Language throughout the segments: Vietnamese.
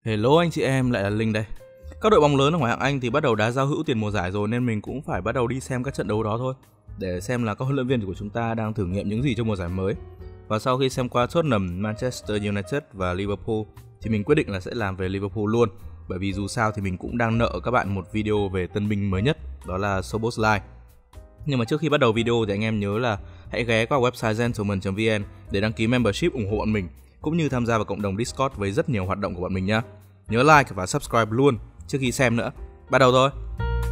Hello anh chị em, lại là Linh đây. Các đội bóng lớn ở ngoại hạng Anh thì bắt đầu đá giao hữu tiền mùa giải rồi nên mình cũng phải bắt đầu đi xem các trận đấu đó thôi, để xem là các huấn luyện viên của chúng ta đang thử nghiệm những gì trong mùa giải mới. Và sau khi xem qua Tottenham, Manchester United và Liverpool thì mình quyết định là sẽ làm về Liverpool luôn, bởi vì dù sao thì mình cũng đang nợ các bạn một video về tân binh mới nhất, đó là Szoboszlai. Nhưng mà trước khi bắt đầu video thì anh em nhớ là hãy ghé qua website gentleman.vn để đăng ký membership ủng hộ bọn mình, cũng như tham gia vào cộng đồng Discord với rất nhiều hoạt động của bọn mình nhé. Nhớ like và subscribe luôn trước khi xem nữa. Bắt đầu thôi.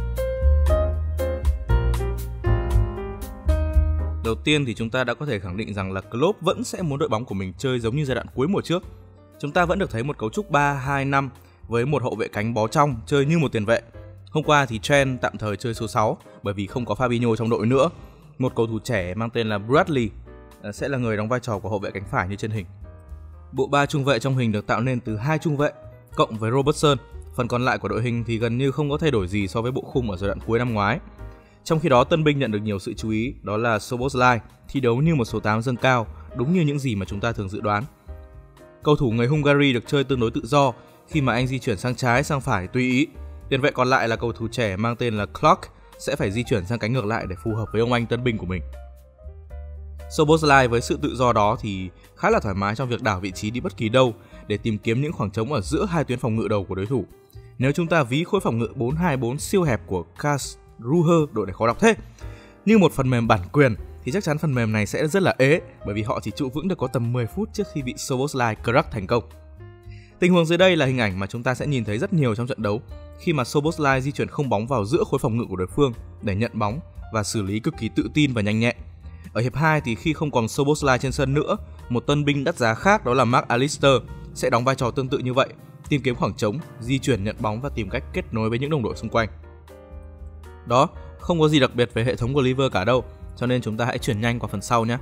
Đầu tiên thì chúng ta đã có thể khẳng định rằng là Klopp vẫn sẽ muốn đội bóng của mình chơi giống như giai đoạn cuối mùa trước. Chúng ta vẫn được thấy một cấu trúc 3-2-5 với một hậu vệ cánh bó trong chơi như một tiền vệ. Hôm qua thì Trent tạm thời chơi số 6 bởi vì không có Fabinho trong đội nữa. Một cầu thủ trẻ mang tên là Bradley sẽ là người đóng vai trò của hậu vệ cánh phải như trên hình. Bộ ba trung vệ trong hình được tạo nên từ 2 trung vệ cộng với Robertson. Phần còn lại của đội hình thì gần như không có thay đổi gì so với bộ khung ở giai đoạn cuối năm ngoái. Trong khi đó tân binh nhận được nhiều sự chú ý, đó là Szoboszlai thi đấu như một số 8 dâng cao, đúng như những gì mà chúng ta thường dự đoán. Cầu thủ người Hungary được chơi tương đối tự do khi mà anh di chuyển sang trái sang phải tùy ý. Tiền vệ còn lại là cầu thủ trẻ mang tên là Clark sẽ phải di chuyển sang cánh ngược lại để phù hợp với ông anh tân binh của mình. Szoboszlai với sự tự do đó thì khá là thoải mái trong việc đảo vị trí đi bất kỳ đâu để tìm kiếm những khoảng trống ở giữa hai tuyến phòng ngự đầu của đối thủ. Nếu chúng ta ví khối phòng ngự 4-2-4 siêu hẹp của Karlsruhe, đội này khó đọc thế, như một phần mềm bản quyền thì chắc chắn phần mềm này sẽ rất là ế, bởi vì họ chỉ trụ vững được có tầm 10 phút trước khi bị Szoboszlai crack thành công. Tình huống dưới đây là hình ảnh mà chúng ta sẽ nhìn thấy rất nhiều trong trận đấu, khi mà Szoboszlai di chuyển không bóng vào giữa khối phòng ngự của đối phương để nhận bóng và xử lý cực kỳ tự tin và nhanh nhẹn. Ở hiệp 2 thì khi không còn Szoboszlai trên sân nữa, một tân binh đắt giá khác đó là Mac Allister sẽ đóng vai trò tương tự như vậy, tìm kiếm khoảng trống, di chuyển nhận bóng và tìm cách kết nối với những đồng đội xung quanh. Đó, không có gì đặc biệt về hệ thống của Liverpool cả đâu, cho nên chúng ta hãy chuyển nhanh qua phần sau nhé.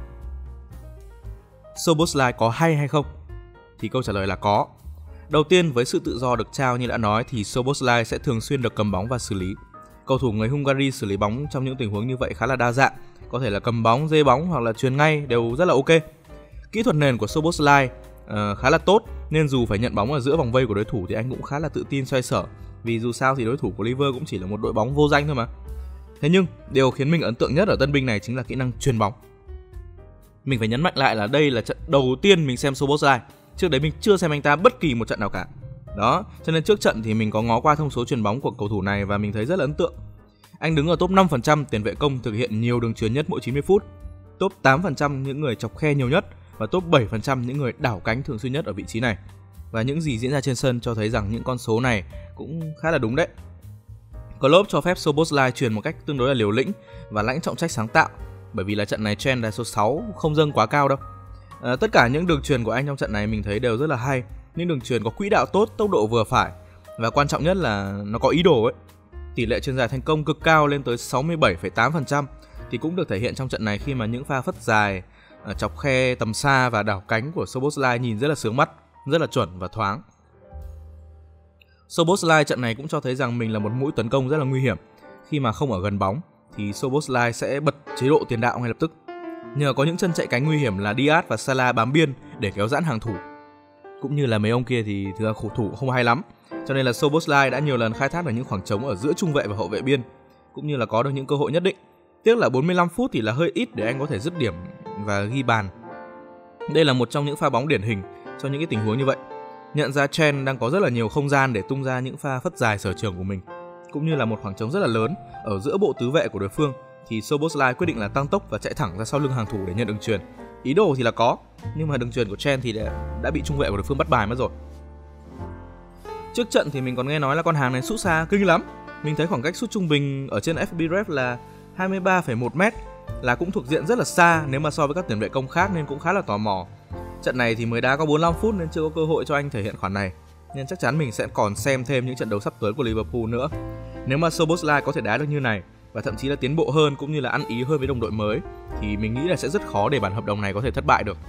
Szoboszlai có hay hay không? Thì câu trả lời là có. Đầu tiên, với sự tự do được trao như đã nói thì Szoboszlai sẽ thường xuyên được cầm bóng và xử lý. Cầu thủ người Hungary xử lý bóng trong những tình huống như vậy khá là đa dạng, có thể là cầm bóng, dê bóng hoặc là chuyền ngay đều rất là ok. Kỹ thuật nền của Szoboszlai khá là tốt, nên dù phải nhận bóng ở giữa vòng vây của đối thủ thì anh cũng khá là tự tin xoay sở, vì dù sao thì đối thủ của Liverpool cũng chỉ là một đội bóng vô danh thôi mà. Thế nhưng điều khiến mình ấn tượng nhất ở tân binh này chính là kỹ năng chuyền bóng. Mình phải nhấn mạnh lại là đây là trận đầu tiên mình xem Szoboszlai, trước đấy mình chưa xem anh ta bất kỳ một trận nào cả. Đó, cho nên trước trận thì mình có ngó qua thông số chuyền bóng của cầu thủ này và mình thấy rất là ấn tượng. Anh đứng ở top 5% tiền vệ công thực hiện nhiều đường chuyền nhất mỗi 90 phút, top 8% những người chọc khe nhiều nhất và top 7% những người đảo cánh thường xuyên nhất ở vị trí này. Và những gì diễn ra trên sân cho thấy rằng những con số này cũng khá là đúng đấy. Klopp cho phép Szoboszlai chuyền một cách tương đối là liều lĩnh và lãnh trọng trách sáng tạo, bởi vì là trận này Trent đá số 6 không dâng quá cao đâu. Tất cả những đường chuyền của anh trong trận này mình thấy đều rất là hay, những đường chuyền có quỹ đạo tốt, tốc độ vừa phải và quan trọng nhất là nó có ý đồ ấy. Tỷ lệ chuyền dài thành công cực cao lên tới 67,8% thì cũng được thể hiện trong trận này khi mà những pha phất dài, chọc khe tầm xa và đảo cánh của Szoboszlai nhìn rất là sướng mắt, rất là chuẩn và thoáng. Szoboszlai trận này cũng cho thấy rằng mình là một mũi tấn công rất là nguy hiểm. Khi mà không ở gần bóng thì Szoboszlai sẽ bật chế độ tiền đạo ngay lập tức. Nhờ có những chân chạy cánh nguy hiểm là Diaz và Salah bám biên để kéo giãn hàng thủ, cũng như là mấy ông kia thì thực ra khổ thủ không hay lắm, cho nên là Szoboszlai đã nhiều lần khai thác được những khoảng trống ở giữa trung vệ và hậu vệ biên, cũng như là có được những cơ hội nhất định. Tiếc là 45 phút thì là hơi ít để anh có thể dứt điểm và ghi bàn. Đây là một trong những pha bóng điển hình cho những cái tình huống như vậy. Nhận ra Trent đang có rất là nhiều không gian để tung ra những pha phất dài sở trường của mình, cũng như là một khoảng trống rất là lớn ở giữa bộ tứ vệ của đối phương, thì Szoboszlai quyết định là tăng tốc và chạy thẳng ra sau lưng hàng thủ để nhận đường chuyền. Ý đồ thì là có, nhưng mà đường chuyền của Trent thì đã bị trung vệ của đối phương bắt bài mất rồi. Trước trận thì mình còn nghe nói là con hàng này sút xa kinh lắm. Mình thấy khoảng cách sút trung bình ở trên FB Ref là 23,1m, là cũng thuộc diện rất là xa nếu mà so với các tiền vệ công khác, nên cũng khá là tò mò. Trận này thì mới đá có 45 phút nên chưa có cơ hội cho anh thể hiện khoản này, nên chắc chắn mình sẽ còn xem thêm những trận đấu sắp tới của Liverpool nữa. Nếu mà Szoboszlai có thể đá được như này và thậm chí là tiến bộ hơn cũng như là ăn ý hơn với đồng đội mới thì mình nghĩ là sẽ rất khó để bản hợp đồng này có thể thất bại được.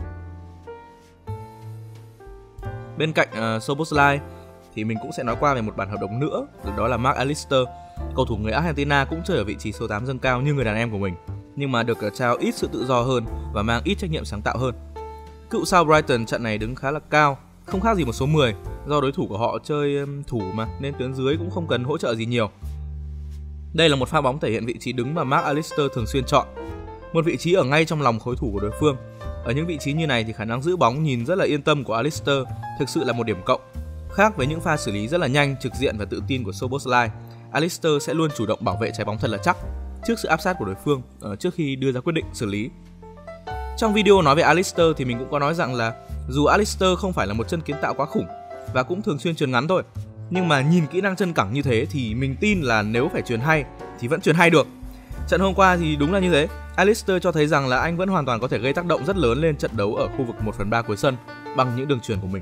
Bên cạnh Szoboszlai thì mình cũng sẽ nói qua về một bản hợp đồng nữa, đó là Mac Allister. Cầu thủ người Argentina cũng chơi ở vị trí số 8 dâng cao như người đàn em của mình, nhưng mà được trao ít sự tự do hơn và mang ít trách nhiệm sáng tạo hơn. Cựu sao Brighton trận này đứng khá là cao, không khác gì một số 10, do đối thủ của họ chơi thủ mà nên tuyến dưới cũng không cần hỗ trợ gì nhiều. Đây là một pha bóng thể hiện vị trí đứng mà Mac Allister thường xuyên chọn, một vị trí ở ngay trong lòng khối thủ của đối phương. Ở những vị trí như này thì khả năng giữ bóng nhìn rất là yên tâm của Allister thực sự là một điểm cộng. Khác với những pha xử lý rất là nhanh, trực diện và tự tin của Szoboszlai, Allister sẽ luôn chủ động bảo vệ trái bóng thật là chắc trước sự áp sát của đối phương trước khi đưa ra quyết định xử lý. Trong video nói về Allister thì mình cũng có nói rằng là dù Allister không phải là một chân kiến tạo quá khủng và cũng thường xuyên chuyền ngắn thôi, nhưng mà nhìn kỹ năng chân cẳng như thế thì mình tin là nếu phải chuyền hay thì vẫn chuyền hay được. Trận hôm qua thì đúng là như thế, Allister cho thấy rằng là anh vẫn hoàn toàn có thể gây tác động rất lớn lên trận đấu ở khu vực 1/3 cuối sân bằng những đường chuyền của mình.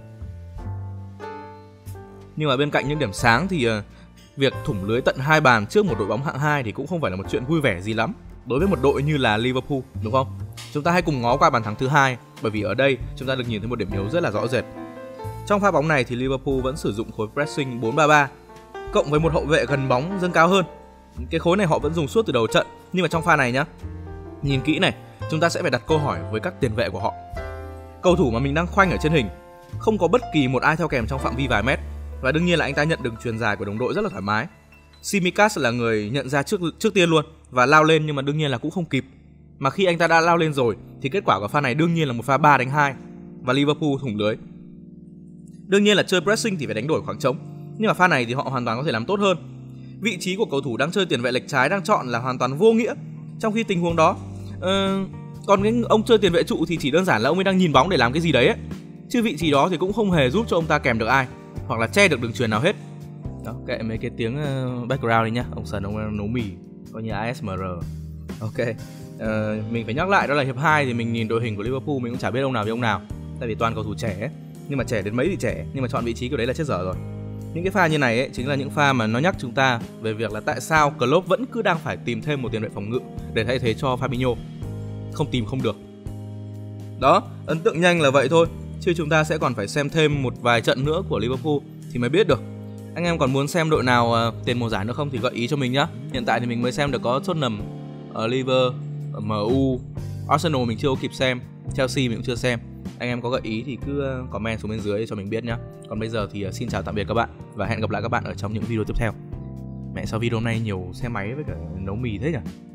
Nhưng mà bên cạnh những điểm sáng thì việc thủng lưới tận 2 bàn trước một đội bóng hạng 2 thì cũng không phải là một chuyện vui vẻ gì lắm đối với một đội như là Liverpool, đúng không? Chúng ta hãy cùng ngó qua bàn thắng thứ 2, bởi vì ở đây chúng ta được nhìn thấy một điểm yếu rất là rõ rệt. Trong pha bóng này thì Liverpool vẫn sử dụng khối pressing 4-3-3 cộng với một hậu vệ gần bóng dâng cao hơn. Cái khối này họ vẫn dùng suốt từ đầu trận, nhưng mà trong pha này nhá, nhìn kỹ này, chúng ta sẽ phải đặt câu hỏi với các tiền vệ của họ. Cầu thủ mà mình đang khoanh ở trên hình không có bất kỳ một ai theo kèm trong phạm vi vài mét, và đương nhiên là anh ta nhận đường chuyền dài của đồng đội rất là thoải mái. Tsimikas là người nhận ra trước tiên luôn và lao lên, nhưng mà đương nhiên là cũng không kịp. Mà khi anh ta đã lao lên rồi thì kết quả của pha này đương nhiên là một pha 3-2 và Liverpool thủng lưới. Đương nhiên là chơi pressing thì phải đánh đổi khoảng trống, nhưng mà pha này thì họ hoàn toàn có thể làm tốt hơn. Vị trí của cầu thủ đang chơi tiền vệ lệch trái đang chọn là hoàn toàn vô nghĩa trong khi tình huống đó. Còn cái ông chơi tiền vệ trụ thì chỉ đơn giản là ông ấy đang nhìn bóng để làm cái gì đấy ấy. Chứ vị trí đó thì cũng không hề giúp cho ông ta kèm được ai hoặc là che được đường chuyền nào hết. Đó, kệ mấy cái tiếng background đi nhá. Ông Sần ông nấu mì coi như ASMR. Ok. Mình phải nhắc lại đó là hiệp 2 thì mình nhìn đội hình của Liverpool mình cũng chả biết ông nào với ông nào, tại vì toàn cầu thủ trẻ ấy. Nhưng mà trẻ đến mấy thì trẻ, nhưng mà chọn vị trí kiểu đấy là chết dở rồi. Những cái pha như này ấy chính là những pha mà nó nhắc chúng ta về việc là tại sao Klopp vẫn cứ đang phải tìm thêm một tiền vệ phòng ngự để thay thế cho Fabinho. Không tìm không được. Đó, ấn tượng nhanh là vậy thôi, chứ chúng ta sẽ còn phải xem thêm một vài trận nữa của Liverpool thì mới biết được. Anh em còn muốn xem đội nào tiền mùa giải nữa không thì gợi ý cho mình nhá. Hiện tại thì mình mới xem được có Tottenham, Liverpool, MU, Arsenal mình chưa có kịp xem, Chelsea mình cũng chưa xem. Anh em có gợi ý thì cứ comment xuống bên dưới cho mình biết nhá. Còn bây giờ thì xin chào tạm biệt các bạn và hẹn gặp lại các bạn ở trong những video tiếp theo. Mẹ sao video này nhiều xe máy với cả nấu mì thế nhỉ?